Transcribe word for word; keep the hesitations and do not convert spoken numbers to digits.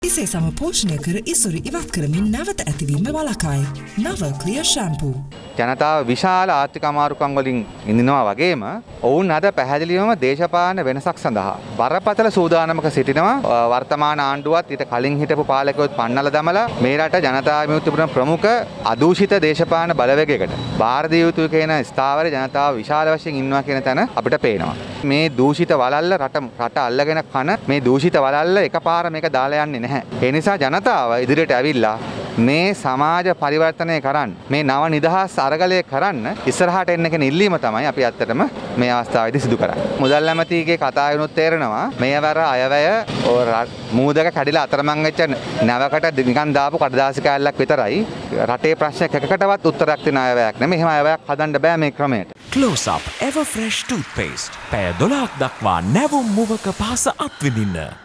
ඉසේ සම පෝෂණය කර ඉසුරු ඉවත් කරමින් නැවත ඇතිවීම වළකයි. නව ක්ලියර් ෂැම්පූ. ජනතාව විශාල ආර්ථික අමාරුකම් වලින් ඉඳිනවා වගේම ඔවුන් අද පැහැදිලිවම දේශපාලන වෙනසක් සඳහා බරපතල සූදානමක සිටිනවා. වර්තමාන ආණ්ඩුවත් ඊට කලින් හිටපු පාලකයොත් පන්නලා දමලා මේ රට ජනතා විමුක්ති පුරන ප්‍රමුඛ අදූෂිත දේශපාලන බලවේගයකට බාර දිය යුතුයි කියන ස්ථාවර ජනතාව විශාල වශයෙන් ඉන්නවා කියන තැන අපිට පේනවා. මේ දූෂිත වලල්ල රට රට අල්ලගෙන කන මේ දූෂිත වලල්ල එකපාර මේක දාලා යන්නේ නැහැ. ඒ නිසා ජනතාව ඉදිරියට ඇවිල්ලා මේ සමාජ පරිවර්තනය කරන්න මේ නව නිදහස් අරගලය කරන්න ඉස්සරහට එන්න කියන ඉල්ලීම තමයි අපි ඇත්තටම මේ අවස්ථාවේදී සිදු කරන්නේ. මුදල් ඇමතිගේ කතා වෙනුත් තේරෙනවා මේවර අයවැය මූදක කැඩිලා අතරමං වෙච්ච නැවකට නිකන් දාපු කඩදාසි කෑල්ලක් විතරයි. රටේ ප්‍රශ්න එකකටවත් උත්තරයක් දෙන අයවැයක් නෙමෙයි. එහෙම අයවැයක් හදන්න බෑ මේ ක්‍රමයට. Close Up Everfresh toothpaste. පැය දොළහක් දක්වා නැවුම් මුවක පහස අත්විඳින්න.